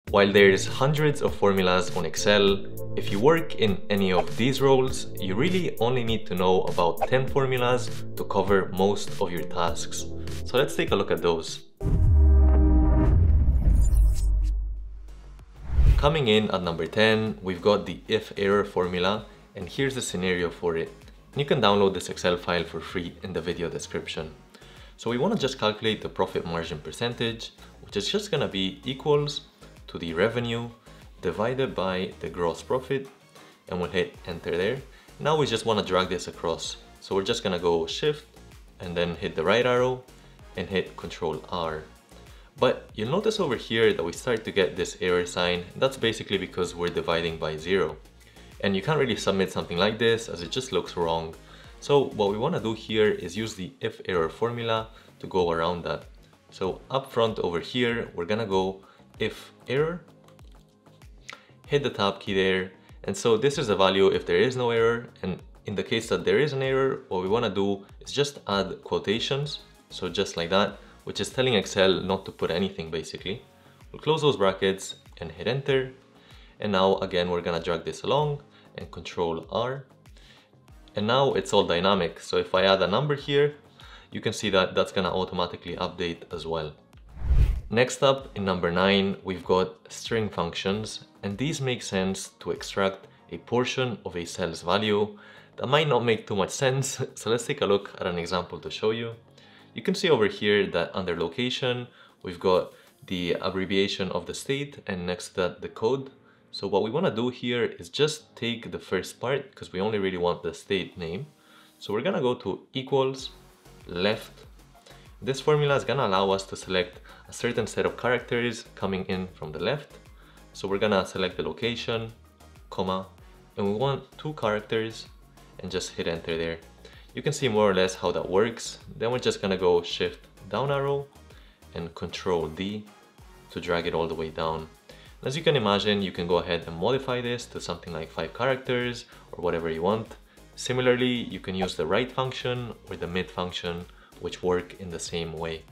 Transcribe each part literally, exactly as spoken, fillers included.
While there's hundreds of formulas on Excel, if you work in any of these roles, you really only need to know about ten formulas to cover most of your tasks. So let's take a look at those. Coming in at number ten, we've got the iferror formula, and here's the scenario for it. You can download this Excel file for free in the video description. So we want to just calculate the profit margin percentage, which is just going to be equals to the revenue divided by the gross profit, and we'll hit enter there. Now we just want to drag this across. So we're just going to go shift and then hit the right arrow and hit control R. But you'll notice over here that we start to get this error sign. That's basically because we're dividing by zero. And you can't really submit something like this as it just looks wrong. So what we want to do here is use the iferror formula to go around that. So up front over here, we're going to go iferror, hit the tab key there, and so this is a value if there is no error, and in the case that there is an error, what we want to do is just add quotations, so just like that, which is telling Excel not to put anything basically. We'll close those brackets and hit enter, and now again we're gonna drag this along and control R, and now it's all dynamic. So if I add a number here, you can see that that's gonna automatically update as well. Next up, in number nine, we've got string functions, and these make sense to extract a portion of a cell's value. That might not make too much sense, so let's take a look at an example to show you. You can see over here that under location, we've got the abbreviation of the state, and next to that, the code. So what we want to do here is just take the first part, because we only really want the state name. So we're gonna go to equals left. This formula is gonna allow us to select a certain set of characters coming in from the left. So we're gonna select the location, comma, and we want two characters, and just hit enter there. You can see more or less how that works. Then we're just gonna go shift down arrow and control D to drag it all the way down. As you can imagine, you can go ahead and modify this to something like five characters or whatever you want. Similarly, you can use the right function or the mid function, which work in the same way.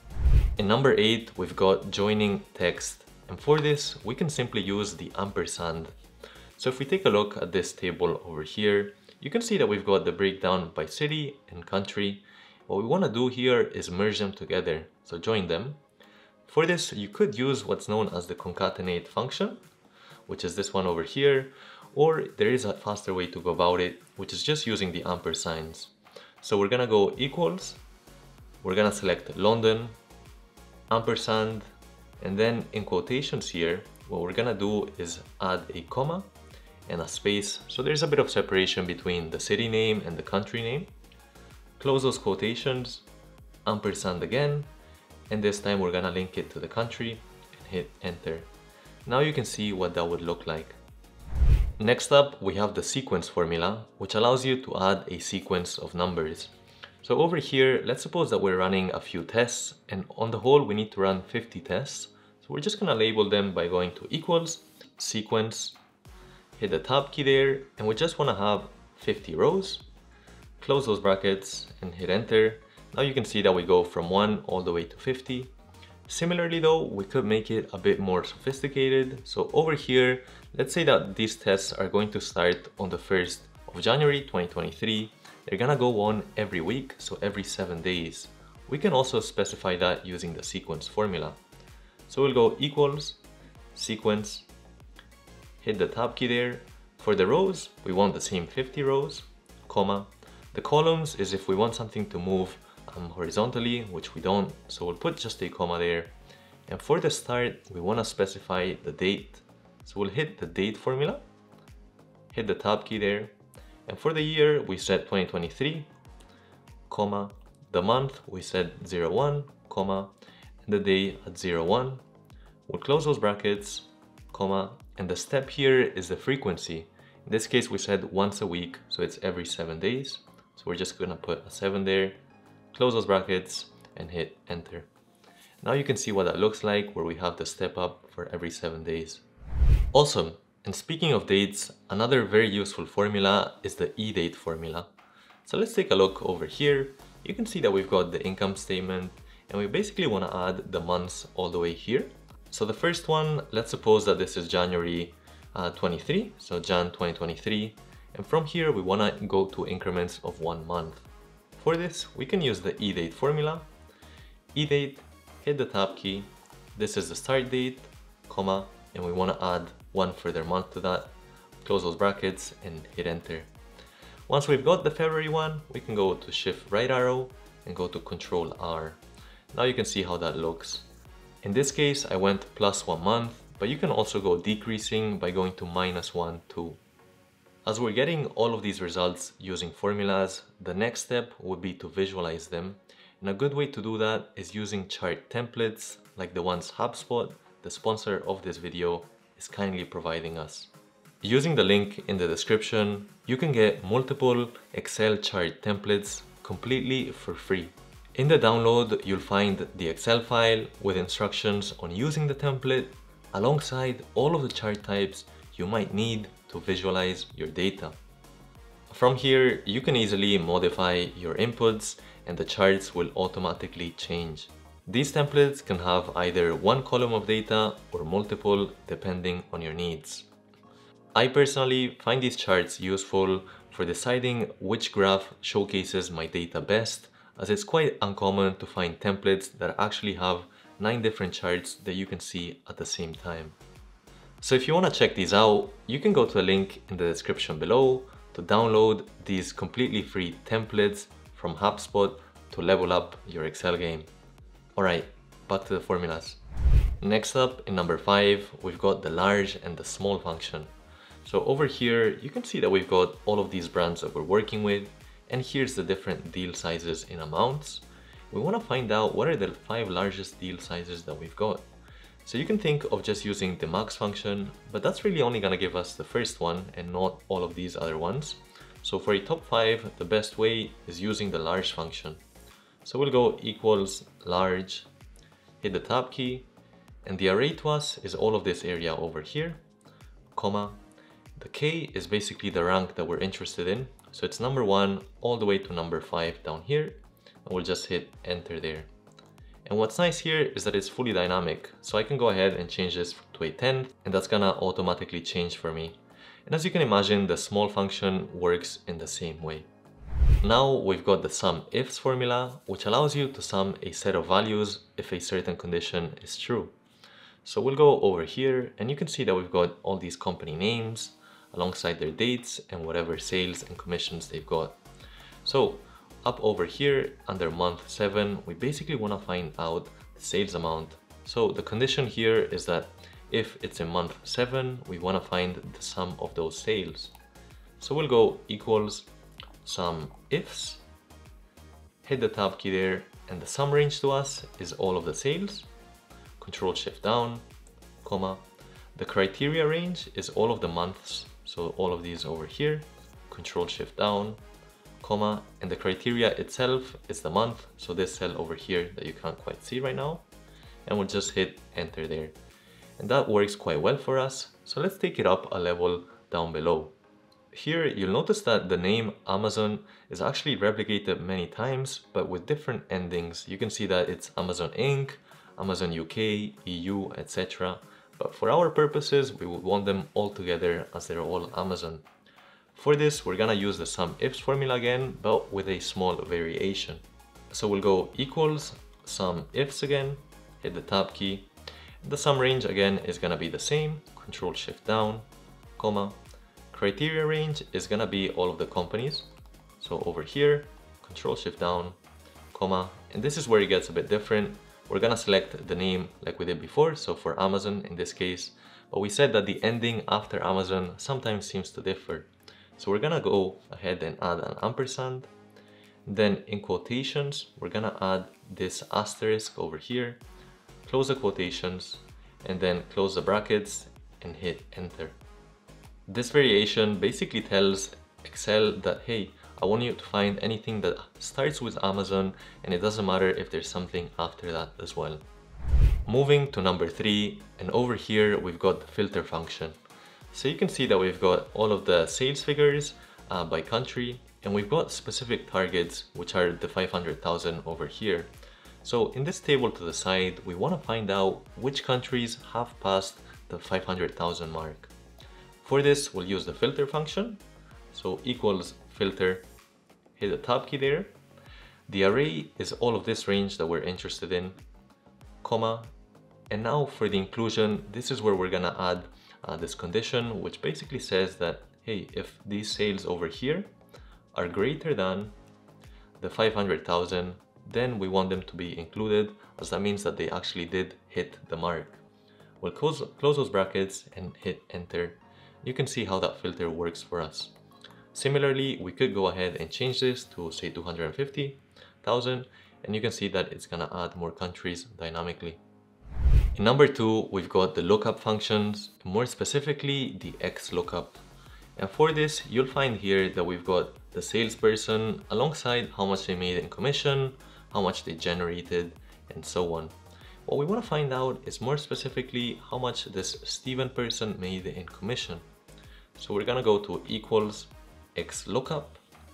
In number eight, we've got joining text. And for this, we can simply use the ampersand. So if we take a look at this table over here, you can see that we've got the breakdown by city and country. What we want to do here is merge them together, so join them. For this, you could use what's known as the concatenate function, which is this one over here, or there is a faster way to go about it, which is just using the ampersands. So we're gonna go equals, we're gonna select London, ampersand, and then in quotations here, what we're gonna do is add a comma and a space, so there's a bit of separation between the city name and the country name. Close those quotations, ampersand again, and this time we're gonna link it to the country and hit enter. Now you can see what that would look like. Next up, we have the sequence formula, which allows you to add a sequence of numbers. So over here, let's suppose that we're running a few tests, and on the whole we need to run fifty tests. So we're just gonna label them by going to equals, sequence, hit the tab key there, and we just wanna have fifty rows. Close those brackets and hit enter. Now you can see that we go from one all the way to fifty. Similarly though, we could make it a bit more sophisticated. So over here, let's say that these tests are going to start on the first of January twenty twenty-three. They're gonna go on every week, so every seven days. We can also specify that using the sequence formula. So we'll go equals, sequence, hit the tab key there. For the rows, we want the same fifty rows, comma. The columns is if we want something to move um, horizontally, which we don't, so we'll put just a comma there. And for the start, we want to specify the date. So we'll hit the date formula, hit the tab key there. And for the year, we set twenty twenty-three, comma. The month, we set zero one, comma. And the day at zero one. We'll close those brackets, comma. And the step here is the frequency. In this case, we said once a week, so it's every seven days. So we're just gonna put a seven there, close those brackets, and hit enter. Now you can see what that looks like, where we have the step up for every seven days. Awesome. And speaking of dates, another very useful formula is the e-date formula. So let's take a look over here. You can see that we've got the income statement, and we basically want to add the months all the way here. So the first one, let's suppose that this is January uh, twenty-three, so Jan twenty twenty-three. And from here, we wanna go to increments of one month. For this, we can use the edate formula. Edate, hit the tab key. This is the start date, comma, and we wanna add one further month to that. Close those brackets and hit enter. Once we've got the February one, we can go to shift right arrow and go to control R. Now you can see how that looks. In this case, I went plus one month, but you can also go decreasing by going to minus one, two. As we're getting all of these results using formulas, the next step would be to visualize them. And a good way to do that is using chart templates like the ones HubSpot, the sponsor of this video, is kindly providing us. Using the link in the description, you can get multiple Excel chart templates completely for free. In the download, you'll find the Excel file with instructions on using the template alongside all of the chart types you might need to visualize your data. From here, you can easily modify your inputs and the charts will automatically change. These templates can have either one column of data or multiple depending on your needs. I personally find these charts useful for deciding which graph showcases my data best, as it's quite uncommon to find templates that actually have nine different charts that you can see at the same time. So if you want to check these out, you can go to a link in the description below to download these completely free templates from HubSpot to level up your Excel game. Alright, back to the formulas. Next up, in number five, we've got the large and the small function. So over here, you can see that we've got all of these brands that we're working with, and here's the different deal sizes in amounts. We want to find out what are the five largest deal sizes that we've got. So you can think of just using the max function, but that's really only going to give us the first one and not all of these other ones. So for a top five, the best way is using the large function. So we'll go equals large, hit the tab key, and the array to us is all of this area over here, comma. The K is basically the rank that we're interested in. So it's number one all the way to number five down here. And we'll just hit enter there. And what's nice here is that it's fully dynamic. So I can go ahead and change this to a ten, and that's gonna automatically change for me. And as you can imagine, the small function works in the same way. Now we've got the sumifs formula, which allows you to sum a set of values if a certain condition is true. So we'll go over here and you can see that we've got all these company names alongside their dates and whatever sales and commissions they've got. So up over here under month seven, we basically want to find out the sales amount. So the condition here is that if it's in month seven, we want to find the sum of those sales. So we'll go equals sumifs, hit the tab key there, and the sum range to us is all of the sales. Control shift down, comma. The criteria range is all of the months, so all of these over here. Control shift down, comma, and the criteria itself is the month, so this cell over here that you can't quite see right now, and we'll just hit enter there. And that works quite well for us, so let's take it up a level down below. Here you'll notice that the name Amazon is actually replicated many times, but with different endings. You can see that it's Amazon Incorporated, Amazon U K, E U, et cetera. But for our purposes, we would want them all together as they're all Amazon. For this, we're gonna use the sumifs formula again, but with a small variation. So we'll go equals sumifs again, hit the tab key. The sum range again is gonna be the same, control shift down, comma. Criteria range is gonna be all of the companies. So over here, control shift down, comma. And this is where it gets a bit different. We're gonna select the name like we did before, so for Amazon in this case, but we said that the ending after Amazon sometimes seems to differ. So we're gonna go ahead and add an ampersand. Then in quotations, we're gonna add this asterisk over here, close the quotations, and then close the brackets and hit enter. This variation basically tells Excel that, hey, I want you to find anything that starts with Amazon, and it doesn't matter if there's something after that as well. Moving to number three, and over here we've got the filter function. So you can see that we've got all of the sales figures uh, by country, and we've got specific targets, which are the five hundred thousand over here. So in this table to the side, we want to find out which countries have passed the five hundred thousand mark. For this, we'll use the filter function. So equals filter, hit the tab key there. The array is all of this range that we're interested in, comma. And now for the inclusion, this is where we're gonna add uh, this condition, which basically says that, hey, if these sales over here are greater than the five hundred thousand, then we want them to be included, as that means that they actually did hit the mark. We'll close, close those brackets and hit enter. You can see how that filter works for us. Similarly, we could go ahead and change this to say two hundred fifty thousand, and you can see that it's gonna add more countries dynamically. In number two, we've got the lookup functions, more specifically the xlookup. And for this, you'll find here that we've got the salesperson alongside how much they made in commission, how much they generated, and so on. What we want to find out is more specifically how much this Steven person made in commission. So we're gonna go to equals xlookup,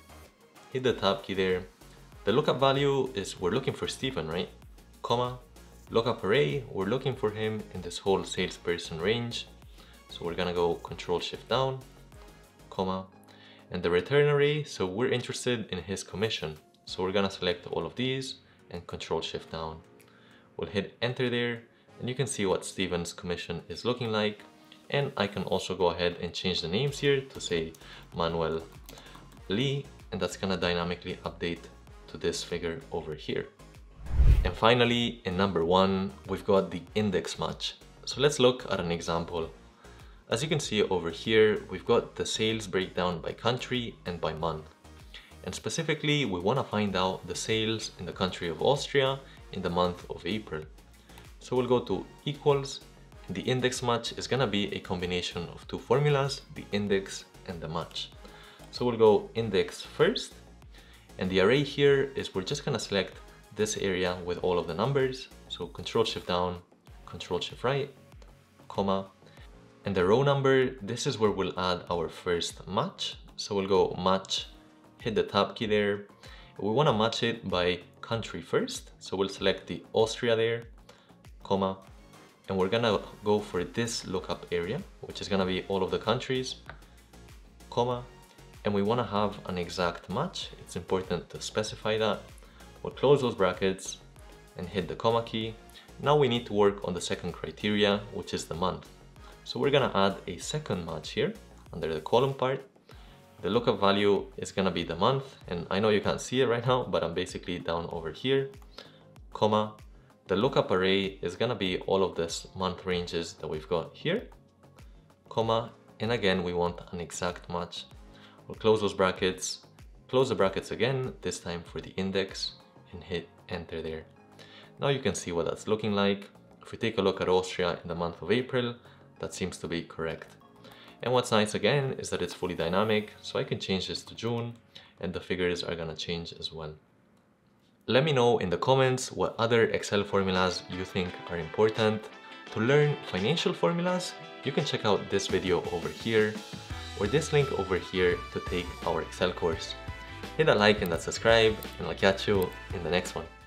hit the tab key there. The lookup value is we're looking for Steven, right? Comma, lookup array, we're looking for him in this whole salesperson range. So we're gonna go control shift down, comma, and the return array, so we're interested in his commission. So we're gonna select all of these and control shift down. We'll hit enter there, and you can see what Steven's commission is looking like. And I can also go ahead and change the names here to say Manuel Lee, and that's gonna dynamically update to this figure over here. And finally, in number one, we've got the index match. So let's look at an example. As you can see over here, we've got the sales breakdown by country and by month. And specifically, we want to find out the sales in the country of Austria in the month of April. So we'll go to equals, and the index match is gonna be a combination of two formulas, the index and the match. So we'll go index first, and the array here is we're just gonna select this area with all of the numbers. So control shift down, control shift right, comma, and the row number, this is where we'll add our first match. So we'll go match, hit the tab key there. We want to match it by country first. So we'll select the Austria there, comma, and we're gonna go for this lookup area, which is gonna be all of the countries, comma, and we want to have an exact match. It's important to specify that. We'll close those brackets and hit the comma key. Now we need to work on the second criteria, which is the month. So we're gonna add a second match here under the column part. The lookup value is gonna be the month, and I know you can't see it right now, but I'm basically down over here, comma. The lookup array is gonna be all of this month ranges that we've got here, comma, and again, we want an exact match. We'll close those brackets, close the brackets again, this time for the index, and hit enter there. Now you can see what that's looking like. If we take a look at Austria in the month of April, that seems to be correct. And what's nice again is that it's fully dynamic, so I can change this to June and the figures are gonna change as well. Let me know in the comments what other Excel formulas you think are important. To learn financial formulas, you can check out this video over here or this link over here to take our Excel course. Hit that like and that subscribe, and I'll catch you in the next one.